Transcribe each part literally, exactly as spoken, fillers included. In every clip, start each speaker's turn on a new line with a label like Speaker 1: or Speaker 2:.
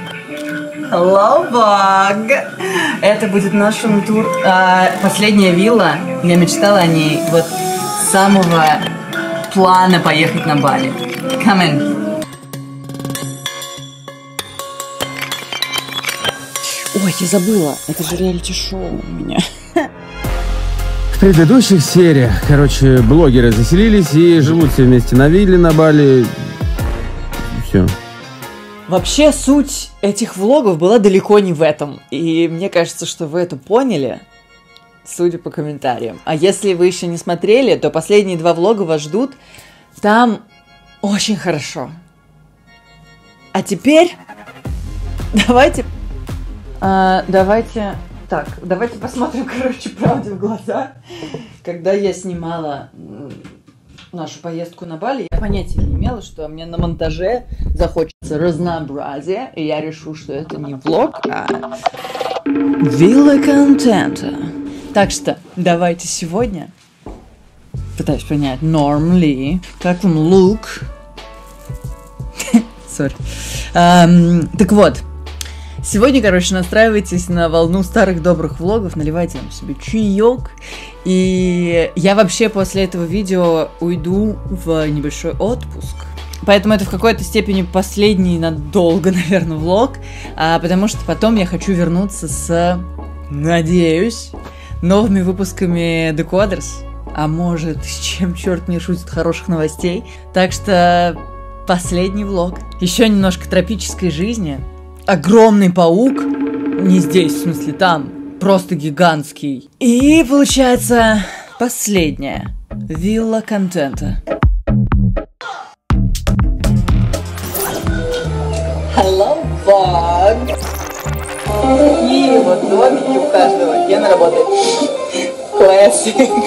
Speaker 1: Hello, Vlog! Это будет наш тур. А, последняя вилла. Я мечтала о ней вот с самого плана поехать на Бали. Come in. Ой, я забыла. Это же реалити-шоу у меня.
Speaker 2: В предыдущих сериях, короче, блогеры заселились и живут все вместе на вилле на Бали. Все.
Speaker 1: Вообще, суть этих влогов была далеко не в этом. И мне кажется, что вы это поняли, судя по комментариям. А если вы еще не смотрели, то последние два влога вас ждут. Там очень хорошо. А теперь давайте... А, давайте... Так, давайте посмотрим, короче, правде в глаза. Когда я снимала нашу поездку на Бали, я понятия не имела, что мне на монтаже захочется разнообразия, и я решу, что это не влог, а вилла контента. Так что давайте сегодня, пытаюсь понять, норм ли, как вам лук? Сори. Так вот. Сегодня, короче, настраивайтесь на волну старых добрых влогов, наливайте нам себе чаек. И я вообще после этого видео уйду в небольшой отпуск. Поэтому это в какой-то степени последний надолго, наверное, влог. А, потому что потом я хочу вернуться с, надеюсь, новыми выпусками Decoders. А может, с чем черт не шутит, хороших новостей. Так что последний влог. Еще немножко тропической жизни. Огромный паук, не здесь, в смысле там, просто гигантский. И получается последняя вилла контента. Hello, Vlog! И вот домики у каждого, Гена работает. Classics.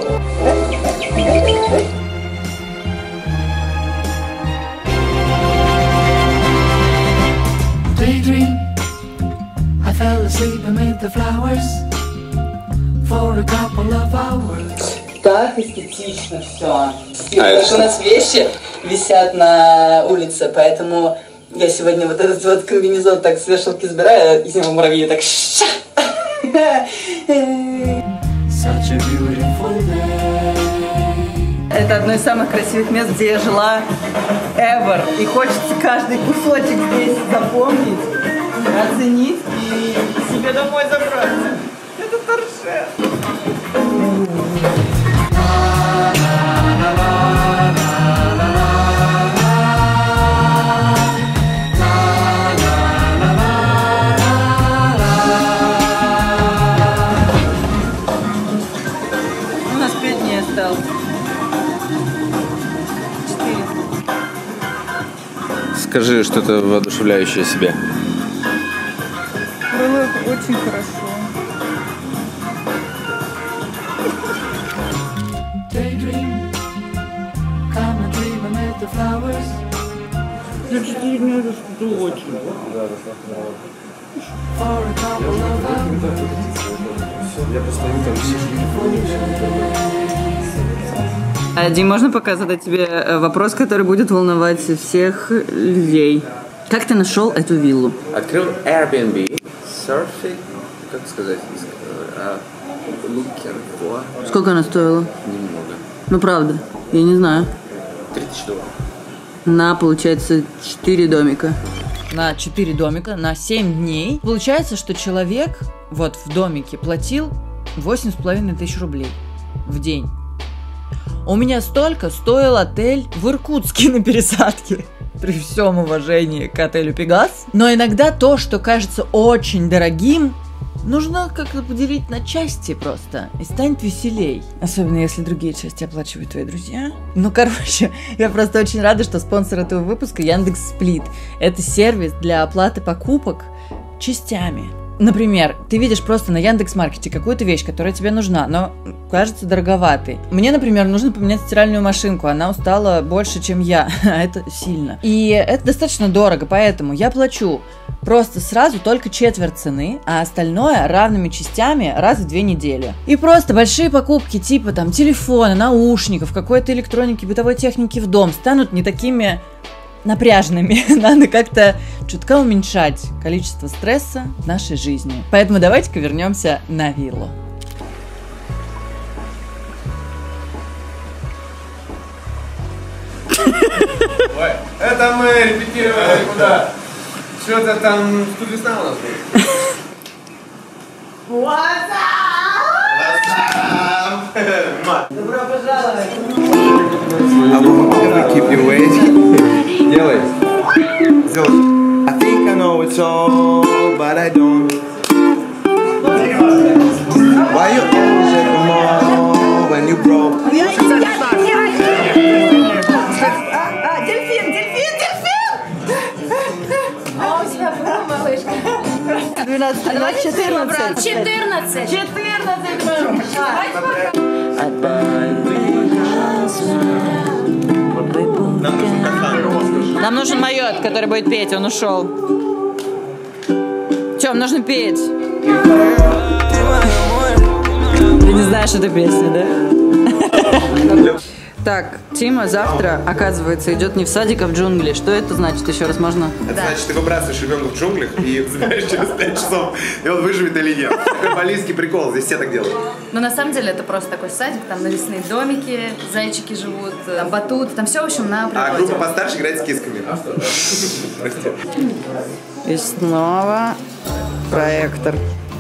Speaker 3: Daydream, I fell asleep amid the flowers for a couple of hours.
Speaker 1: Так эстетично все. И а вот у нас вещи висят на улице, поэтому я сегодня вот этот вот комбинезон так с вешалки сбираю, и с него муравьи так ша.
Speaker 3: Such a beautiful day.
Speaker 1: Это одно из самых красивых мест, где я жила ever. И хочется каждый кусочек здесь запомнить, оценить и себе домой забрать. Это торшер. У нас пять дней осталось.
Speaker 2: Скажи что-то воодушевляющее себе.
Speaker 1: Было очень хорошо. За четыре дня это что-то очень.
Speaker 2: Я постою там
Speaker 1: Дим, можно пока задать тебе вопрос, который будет волновать всех людей? Как ты нашел эту виллу?
Speaker 2: Открыл Airbnb, surfing, как сказать, looking for.
Speaker 1: Сколько она стоила?
Speaker 2: Немного.
Speaker 1: Ну правда, я не знаю.
Speaker 2: три тысячи долларов.
Speaker 1: На, получается, четыре домика. На четыре домика, на семь дней. Получается, что человек вот в домике платил восемь с половиной тысяч рублей в день. У меня столько стоил отель в Иркутске на пересадке. При всем уважении к отелю Пегас. Но иногда то, что кажется очень дорогим, нужно как-то поделить на части просто. И станет веселей. Особенно если другие части оплачивают твои друзья. Ну, короче, я просто очень рада, что спонсор этого выпуска Яндекс.Сплит. Это сервис для оплаты покупок частями. Например, ты видишь просто на Яндекс.Маркете какую-то вещь, которая тебе нужна, но кажется дороговатой. Мне, например, нужно поменять стиральную машинку, она устала больше, чем я, а это сильно. И это достаточно дорого, поэтому я плачу просто сразу только четверть цены, а остальное равными частями раз в две недели. И просто большие покупки типа там телефона, наушников, какой-то электроники, бытовой техники в дом станут не такими напряжными. Надо как-то чутка уменьшать количество стресса в нашей жизни. Поэтому давайте-ка вернемся на виллу.
Speaker 4: Ой, это мы репетировали куда? Что-то там тут весна у нас будет. What's up? Добро пожаловать! I will keep you waiting. Делай. I think I know it's all, but I don't. Why you always at the mall when you broke?
Speaker 5: Дельфин, дельфин, дельфин! А у тебя было, малышка?
Speaker 1: двенадцать, тринадцать, четырнадцать.
Speaker 5: четырнадцать. четырнадцать.
Speaker 1: Нам нужен майот, который будет петь, он ушел. Тём, нужно петь. Ты не знаешь эту песню, да? Так, Тима завтра, оказывается, идет не в садик, а в джунгли. Что это значит? Еще раз можно?
Speaker 4: Это да. Значит, ты выбрасываешь ребенка в джунглях и забираешь через пять часов, и он выживет или нет. Такой балийский прикол, здесь все так делают.
Speaker 5: Но на самом деле это просто такой садик, там навесные домики, зайчики живут, там батут, там все, в общем, на природе.
Speaker 4: А группа постарше играет с кисками. Прости.
Speaker 1: И снова проектор.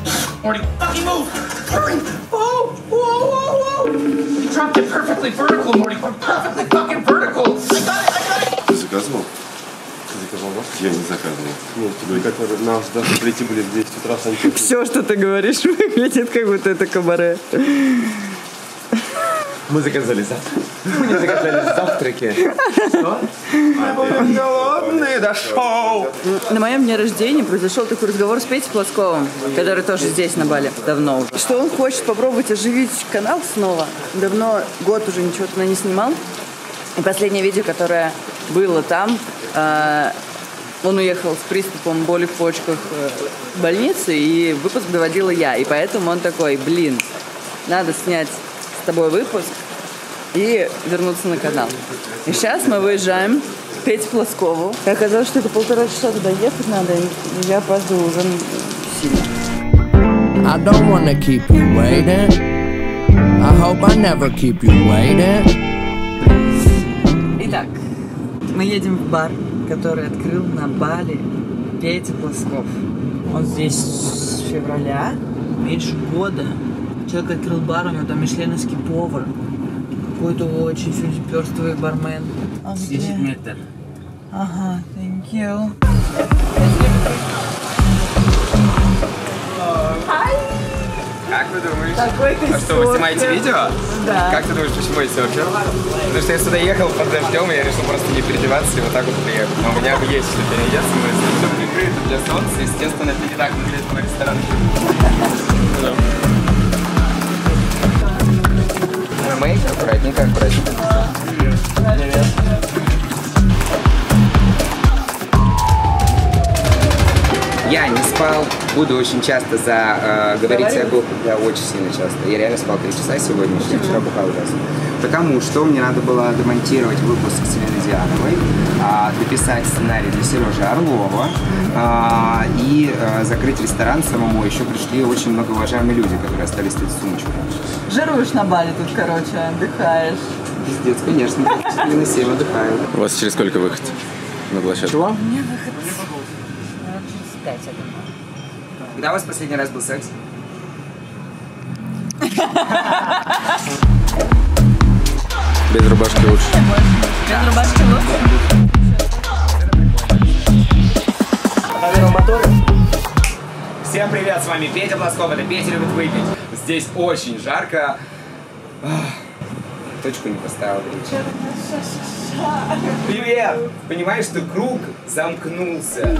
Speaker 6: You dropped it perfectly vertical, Morty. Perfectly fucking vertical. I got it, I got it.
Speaker 7: Ты заказывал? Ты заказал вас? Я не заказывал. Нет, тебе как нас даже прийти были в десять утра сантехники.
Speaker 1: Все, что ты говоришь, выглядит как будто это кабаре.
Speaker 4: Мы заказали завтрак. Мы не заказали завтраки. Что? Голодный, да шоу!
Speaker 1: На моем дне рождения произошел такой разговор с Петей Плосковым, который тоже здесь, на Бали, давно. Что он хочет попробовать оживить канал снова. Давно, год уже ничего туда не снимал. И последнее видео, которое было там, э, он уехал с приступом боли в почках в больницу, и выпуск доводила я. И поэтому он такой, блин, надо снять с тобой выпуск и вернуться на канал. И сейчас мы выезжаем к Пете Плоскову. И оказалось, что это полтора часа туда ехать надо, и я опаздываю уже сильно.
Speaker 8: I don't wanna keep you waiting. I hope I never keep you waiting.
Speaker 1: Итак, мы едем в бар, который открыл на Бали Петя Плосков. Он здесь с февраля, меньше года. Человек открыл бар, у него там мишленовский повар. Какой-то очень фюзеперствый бармен.
Speaker 6: десять метров.
Speaker 1: Ага, thank you.
Speaker 4: Как вы думаете?
Speaker 1: Такой ты
Speaker 4: А что, вы снимаете видео?
Speaker 1: Да.
Speaker 4: Как ты думаешь, почему я серфер? Потому что я сюда ехал под дождем, и я решил просто не переодеваться и вот так вот приехать. Но у меня есть что переодеться, но если все прикрыто для солнца, естественно, это не так выглядит мой ресторан. Мэй, аккуратненько, аккуратненько. Привет. Я не спал, буду очень часто за э, говорить о группе, да, очень сильно часто. Я реально спал три часа сегодня, еще вчера бухал ужасно. Потому что мне надо было демонтировать выпуск с Еленой Диановой, э, дописать сценарий для Сережи Орлова э, и э, закрыть ресторан самому. Еще пришли очень многоуважаемые люди, которые остались тут с сумочкой.
Speaker 1: Жируешь на Бали тут, короче, отдыхаешь.
Speaker 4: Пиздец, конечно, на семь отдыхаю.
Speaker 2: У вас через сколько выход на площадку?
Speaker 4: Чего?
Speaker 1: У меня выход через пять, я думаю.
Speaker 4: Когда у вас последний раз был секс?
Speaker 2: Без рубашки лучше.
Speaker 1: Без рубашки лучше.
Speaker 4: Всем привет, с вами Петя Плосков, это Петя любит выпить. Здесь очень жарко. Точку не поставил, Ричард. Привет! Понимаешь, что круг замкнулся.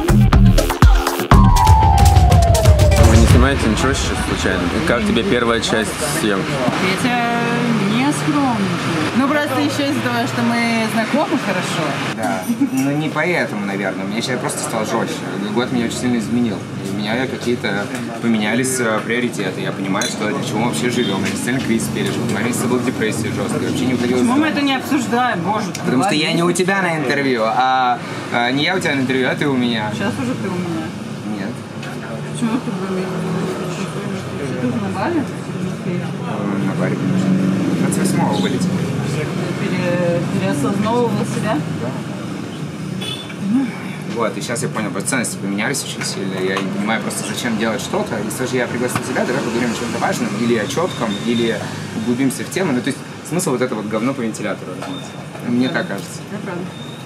Speaker 2: Вы не снимаете ничего сейчас случайно? Как тебе первая часть съемки?
Speaker 1: Петя не скромненький. Ну просто еще из-за того, что мы знакомы хорошо.
Speaker 4: Да, но не поэтому, наверное. У меня сейчас просто стал жестче. Год меня очень сильно изменил. И у меня какие-то поменялись приоритеты. Я понимаю, что для чего мы вообще живем. Я действительно кризис пережил. У меня месяца была депрессия жесткая. Вообще не уходила.
Speaker 1: Почему мы это не обсуждаем, боже?
Speaker 4: Потому что я не у тебя на интервью, а, а не я у тебя на интервью, а ты у меня.
Speaker 1: Сейчас уже ты у меня.
Speaker 4: Нет.
Speaker 1: Почему ты у меня? Ты на Бали?
Speaker 4: На Бали, конечно. двадцать восьмого вылетел.
Speaker 1: Пере, переосознавывал себя?
Speaker 4: Да. Вот, и сейчас я понял, что ценности поменялись очень сильно. Я не понимаю просто, зачем делать что-то. Если же я пригласил тебя, давай поговорим о чем-то важном, или о четком, или углубимся в тему. Ну, то есть смысл вот это вот говно по вентилятору размыться. Мне так кажется.
Speaker 1: Да, правда.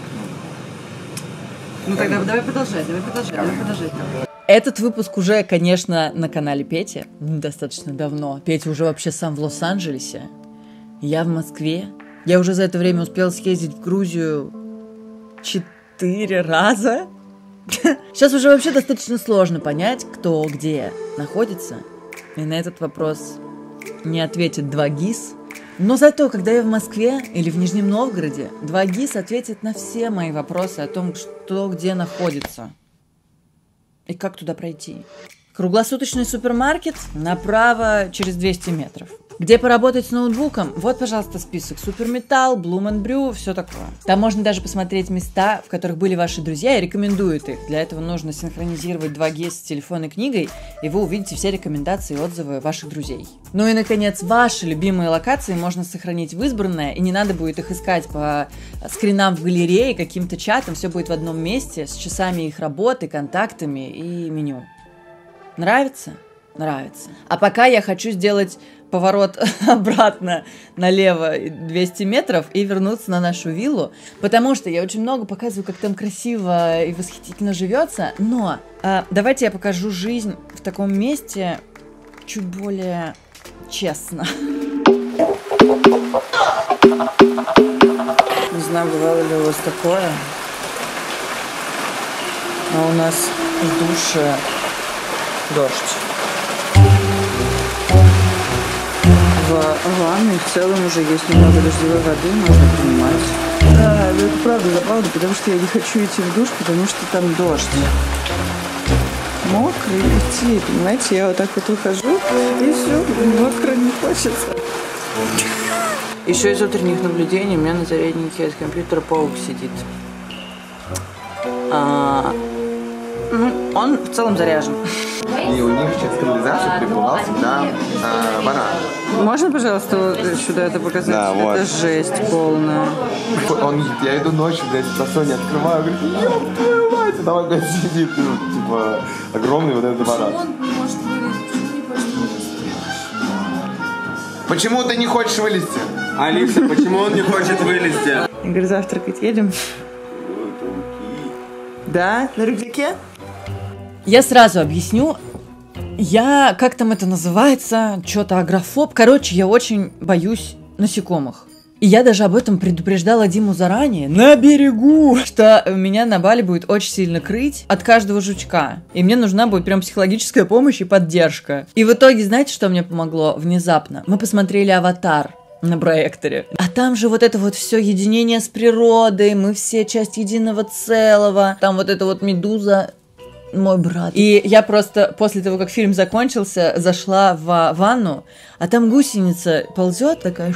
Speaker 1: Ну тогда давай продолжать, давай продолжать, давай продолжать. Этот выпуск уже, конечно, на канале Пети. Достаточно давно. Петя уже вообще сам в Лос-Анджелесе. Я в Москве. Я уже за это время успела съездить в Грузию четыре раза. Сейчас уже вообще достаточно сложно понять, кто где находится. И на этот вопрос не ответит два ГИС. Но зато, когда я в Москве или в Нижнем Новгороде, два ГИС ответят на все мои вопросы о том, что где находится и как туда пройти. Круглосуточный супермаркет направо через двести метров. Где поработать с ноутбуком? Вот, пожалуйста, список. Суперметалл, Bloom энд Brew, все такое. Там можно даже посмотреть места, в которых были ваши друзья, и рекомендуют их. Для этого нужно синхронизировать два ГИС с телефонной книгой, и вы увидите все рекомендации и отзывы ваших друзей. Ну и, наконец, ваши любимые локации можно сохранить в избранное, и не надо будет их искать по скринам в галерее, каким-то чатам. Все будет в одном месте, с часами их работы, контактами и меню. Нравится? Нравится. А пока я хочу сделать поворот обратно налево двести метров и вернуться на нашу виллу, потому что я очень много показываю, как там красиво и восхитительно живется, но э, давайте я покажу жизнь в таком месте чуть более честно. Не знаю, бывало ли у вас такое, а у нас в душе дождь. В ванной в целом уже есть немного дождевой воды, можно принимать. Да, это правда забавно, потому что я не хочу идти в душ, потому что там дождь. Мокрый идти, понимаете, я вот так вот ухожу, и все, мокро не хочется. Еще из утренних наблюдений у меня на заряднике от компьютера паук сидит. А, ну, он в целом заряжен.
Speaker 4: И у них через канализацию приплывал всегда э, баран.
Speaker 1: Можно, пожалуйста, вот сюда это показать?
Speaker 7: Да,
Speaker 1: это
Speaker 7: вот.
Speaker 1: жесть полная.
Speaker 7: Он, я иду ночью, блядь, на Соне открываю, говорю, ёб твою мать, и там опять сидит, ну, типа, огромный вот этот баран.
Speaker 4: Почему ты не хочешь вылезти?
Speaker 7: Алиса, почему он не хочет вылезти?
Speaker 1: Я говорю, завтракать едем? Да? На рюкзаке? Я сразу объясню. Я, как там это называется, что-то агрофоб. Короче, я очень боюсь насекомых. И я даже об этом предупреждала Диму заранее, на берегу, что меня на Бали будет очень сильно крыть от каждого жучка. И мне нужна будет прям психологическая помощь и поддержка. И в итоге, знаете, что мне помогло внезапно? Мы посмотрели «Аватар» на проекторе. А там же вот это вот все единение с природой, мы все часть единого целого. Там вот эта вот медуза... Мой брат. И я просто после того, как фильм закончился, зашла в ванну, а там гусеница ползет такая.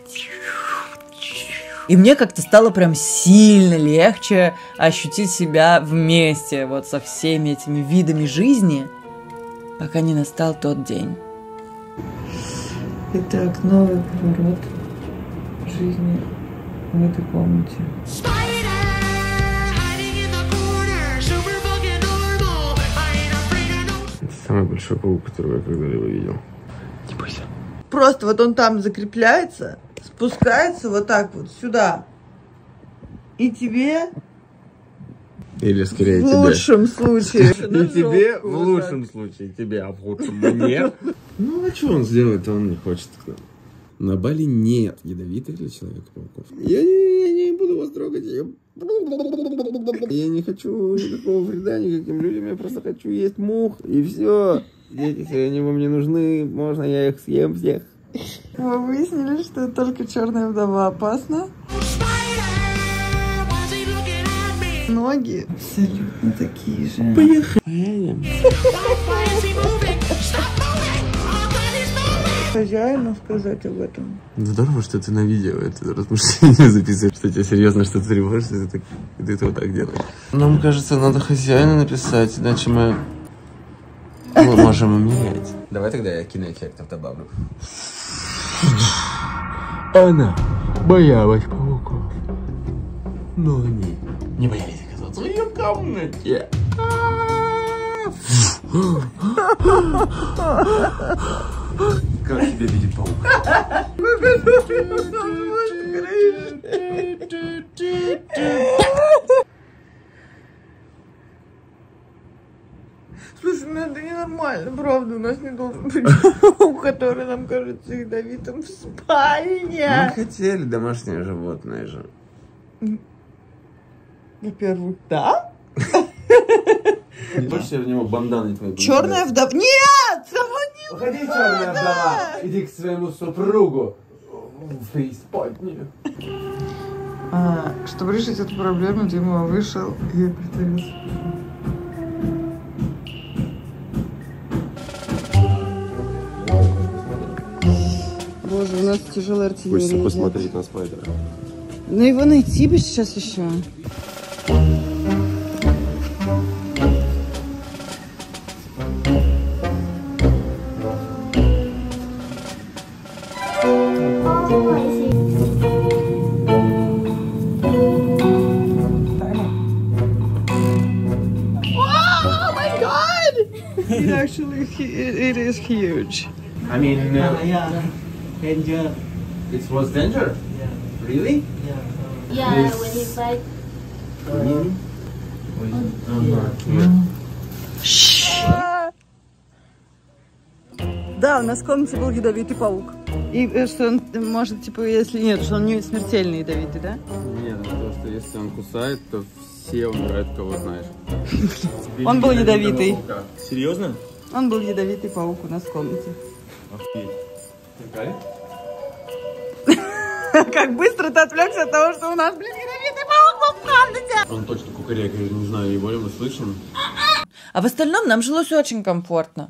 Speaker 1: И мне как-то стало прям сильно легче ощутить себя вместе вот со всеми этими видами жизни, пока не настал тот день. Итак, новый поворот жизни в этой комнате.
Speaker 7: Самый большой паук, которого я когда-либо видел. Не бойся.
Speaker 1: Просто вот он там закрепляется, спускается вот так вот сюда. И тебе...
Speaker 7: Или скорее
Speaker 1: в
Speaker 7: тебе.
Speaker 1: В лучшем случае.
Speaker 7: И тебе, в лучшем случае, тебе, а в худшем мне. Ну, а что он сделает, он не хочет. На Бали нет ядовитых для человека пауков. Я не, я не буду вас трогать. Я... я не хочу никакого вреда никаким людям. Я просто хочу есть мух. И все. Дети, они вам не нужны. Можно я их съем всех.
Speaker 1: Мы выяснили, что только черная вдова опасна. Ноги абсолютно такие же.
Speaker 7: Поехали.
Speaker 1: Хозяину сказать об этом.
Speaker 7: Здорово, что ты на видео это размышление записываешь, что тебе серьезно что-то тревожишься, и ты, так, и ты это вот так делаешь. Нам кажется, надо хозяину написать, иначе мы, мы можем умереть. Давай тогда я киноэффектов добавлю. Она боялась пауков, но они не боялись оказаться в ее комнате. Как тебя видит паук?
Speaker 1: Слушай, ну это ненормально, правда, у нас не должен быть паук, который нам кажется ядовитым в спальне.
Speaker 7: Мы хотели домашнее животное же.
Speaker 1: Во-первых, да?
Speaker 7: Больше в него банданой твоей.
Speaker 1: Черная вдова. Нет!
Speaker 7: Уходи, черная вдова! Иди к своему супругу в преисподнюю.
Speaker 1: А, чтобы решить эту проблему, Дима вышел и притворился. Боже, у нас тяжелая артиллерия.
Speaker 7: Хочется посмотреть на спайдера.
Speaker 1: Ну его найти бы сейчас еще. It actually, it is huge.
Speaker 7: I mean, uh,
Speaker 9: Yeah, danger.
Speaker 7: it was danger?
Speaker 9: Yeah.
Speaker 7: Really?
Speaker 9: Yeah.
Speaker 10: Yeah, when he bite.
Speaker 7: Really?
Speaker 1: Да, у нас в комнате был ядовитый паук. И э, что он может, типа, если нет, что он не смертельный ядовитый, да?
Speaker 7: Нет, потому что если он кусает, то все умирают, кого знаешь.
Speaker 1: Он был ядовитый.
Speaker 9: Серьезно?
Speaker 1: Он был ядовитый паук у нас в комнате.
Speaker 9: Охуеть.
Speaker 1: Как быстро ты отвлекся от того, что у нас, блин, ядовитый паук был в комнате.
Speaker 7: Он точно кукарек, я не знаю, его ли мы слышим.
Speaker 1: А в остальном нам жилось очень комфортно.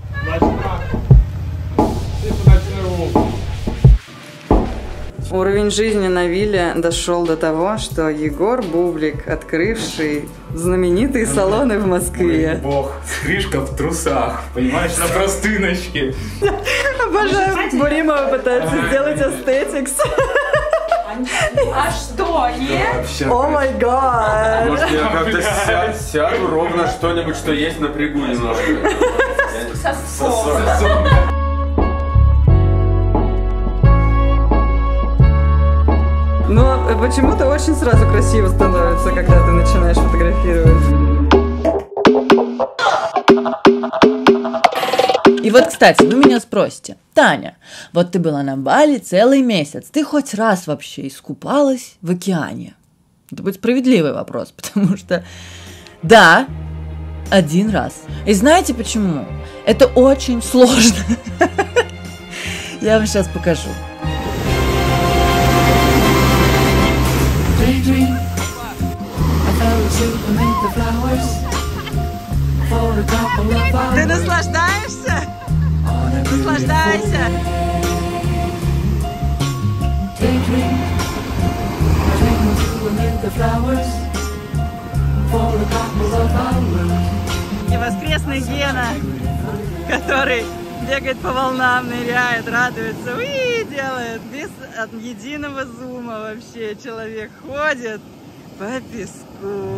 Speaker 1: Уровень жизни на вилле дошел до того, что Егор Бублик, открывший знаменитые салоны в Москве.
Speaker 11: Бог, стрижка в трусах, понимаешь, на простыночке.
Speaker 1: Обожаю, Буримова пытается сделать эстетикс.
Speaker 5: А что, нет?
Speaker 1: О май гад!
Speaker 7: Может, я как-то сяду, сяду ровно что-нибудь, что есть, напрягу немножко.
Speaker 5: Сосом.
Speaker 1: Но почему-то очень сразу красиво становится, когда ты начинаешь фотографировать. И вот, кстати, вы меня спросите: Таня, вот ты была на Бали целый месяц, ты хоть раз вообще искупалась в океане? Это будет справедливый вопрос, потому что да, один раз. И знаете почему? Это очень сложно. Я вам сейчас покажу. Ты наслаждаешься? Наслаждайся! И воскресный Гена, который бегает по волнам, ныряет, радуется, уи, делает без единого зума вообще. Человек ходит по песку.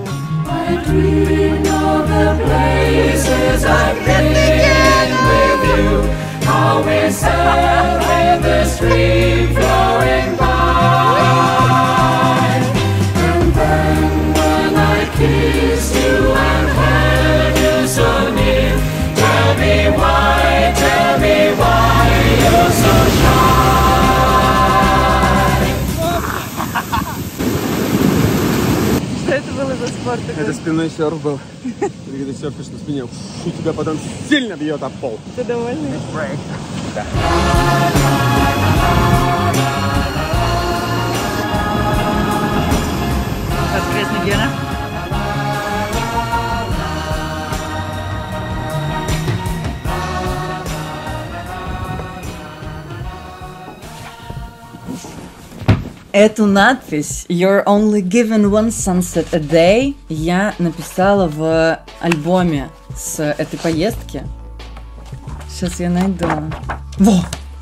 Speaker 1: Что это было за спорт такой?
Speaker 7: Это спинной серф был. Когда ты серфишь на спине, у тебя потом сильно бьет об пол.
Speaker 1: Ты довольный?
Speaker 7: Да.
Speaker 1: Воскресный Гена. Эту надпись «You're only given one sunset a day» я написала в альбоме с этой поездки. Сейчас я найду. Во!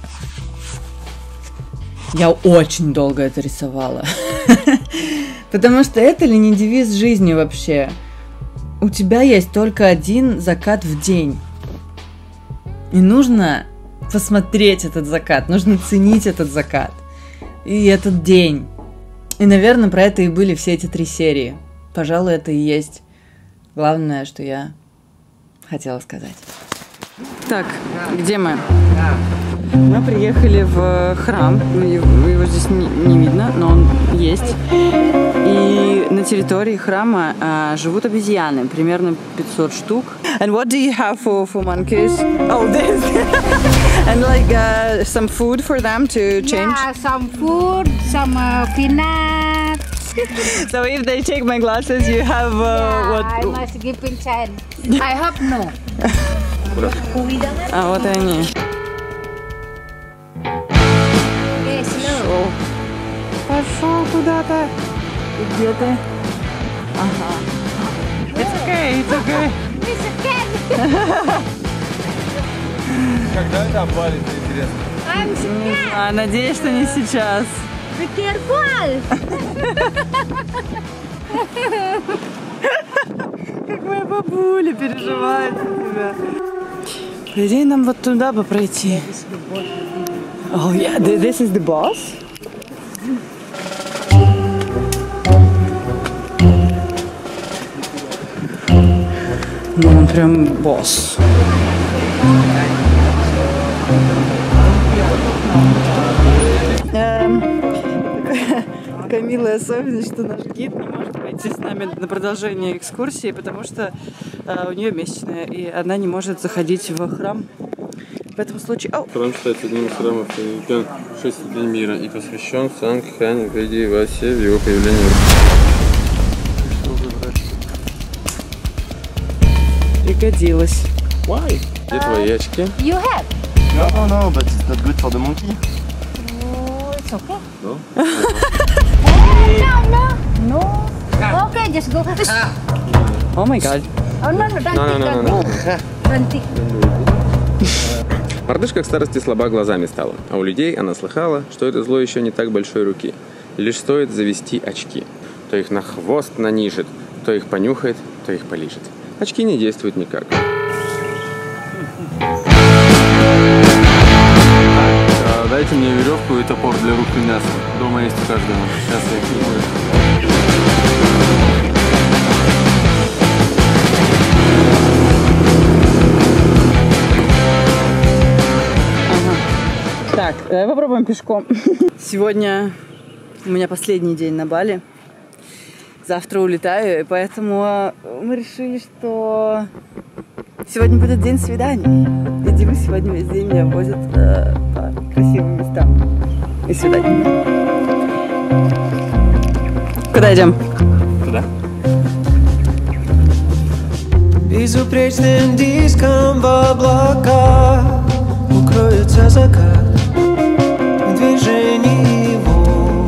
Speaker 1: Я очень долго это рисовала. Потому что это ли не девиз жизни вообще? У тебя есть только один закат в день. И нужно посмотреть этот закат, нужно ценить этот закат. И этот день. И, наверное, про это и были все эти три серии. Пожалуй, это и есть главное, что я хотела сказать. Так, где мы? Мы приехали в храм. Его здесь не, не видно, но он есть. И на территории храма а, живут обезьяны. Примерно пятьсот штук. And what do you have for, for monkeys? Oh, this. And like uh, some food for them to change?
Speaker 10: Yeah, some food, some uh, peanuts.
Speaker 1: So if they take my glasses, you have uh,
Speaker 10: Yeah,
Speaker 1: what?
Speaker 10: I must give in chance. I hope no.
Speaker 1: А вот и они.
Speaker 10: Okay, slow.
Speaker 1: Пошел куда-то. Где ты? Ага. It's okay, it's okay.
Speaker 10: It's okay.
Speaker 7: Когда это обвалится, интересно?
Speaker 10: I'm
Speaker 1: Не
Speaker 10: scared.
Speaker 1: знаю, надеюсь, что не сейчас.
Speaker 10: Be careful.
Speaker 1: Как моя бабуля переживает за тебя. По идее, нам вот туда бы пройти. Oh yeah, this is the boss? Ну, он прям босс. Эм, такая, такая милая особенность, что наш гид не может пойти с нами на продолжение экскурсии, потому что э, у нее месячная, и она не может заходить в храм. В этом случае... О!
Speaker 7: Храм считается одним из храмов шесть ступеней мира и посвящен Сангхане Веди Васе в его появлении.
Speaker 1: Пригодилось.
Speaker 7: Why? Где твои очки?
Speaker 10: You have?
Speaker 9: No, no, no, but it's not good for the monkey.
Speaker 10: Oh, it's okay.
Speaker 7: No?
Speaker 10: No, no, no. Okay, just go.
Speaker 1: О май гад.
Speaker 10: Oh no, no, don't
Speaker 7: No, no,
Speaker 10: think,
Speaker 7: no,
Speaker 10: don't
Speaker 7: no,
Speaker 10: think. Don't think.
Speaker 7: Мордышка к старости слаба глазами стала, а у людей она слыхала, что это зло еще не так большой руки. И лишь стоит завести очки. То их на хвост нанижет, то их понюхает, то их полижет. Очки не действуют никак. А, дайте мне веревку и топор для рук и мяса. Дома есть у каждого. Сейчас я их не буду.
Speaker 1: Так, давай попробуем пешком. Сегодня у меня последний день на Бали. Завтра улетаю, и поэтому мы решили, что сегодня будет день свиданий. И Дима сегодня весь день меня возит э, по красивым местам и свиданий. Куда идем?
Speaker 7: Туда.
Speaker 12: Безупречным диском в облака укроется закат. В движении его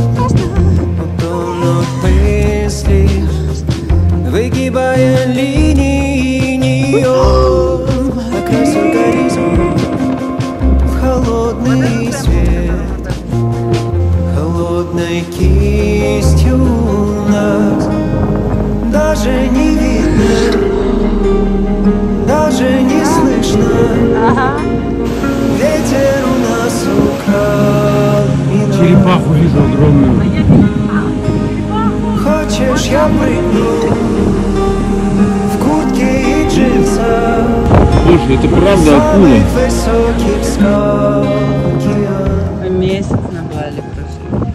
Speaker 12: утонут мысли, выгибая линии неон, окрасил горизонт в холодный свет. Холодной кистью нас даже не видно, даже не слышно. Ветер у нас украл меня.
Speaker 2: Черепаху вижу огромную.
Speaker 12: Хочешь, я прыгну в куртке и джинсах.
Speaker 2: Слушай, это правда акула?
Speaker 12: Высоких скал океан.
Speaker 1: Месяц на Бали прошли.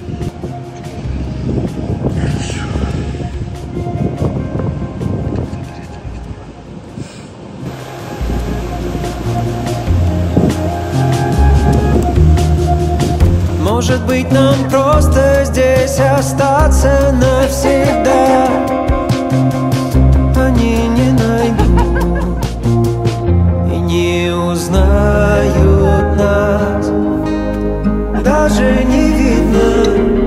Speaker 12: Может быть, нам просто здесь остаться навсегда. Они не найдут и не узнают нас. Даже не видно,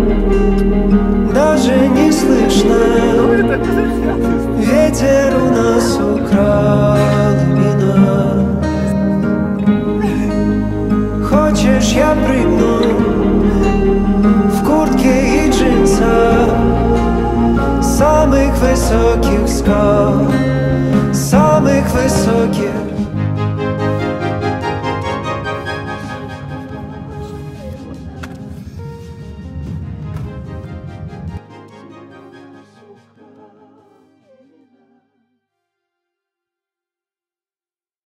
Speaker 12: даже не слышно. Ветер у нас украл имена. Хочешь, я прыгну в куртке и джинсах с самых высоких скал, самых высоких